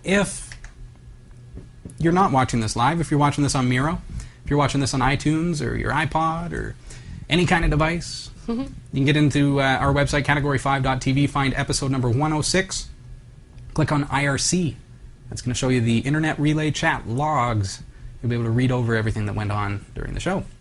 if you're not watching this live, if you're watching this on Miro, if you're watching this on iTunes or your iPod or any kind of device, you can get into our website, category5.tv, find episode number 106, click on IRC. That's going to show you the Internet Relay Chat logs. You'll be able to read over everything that went on during the show.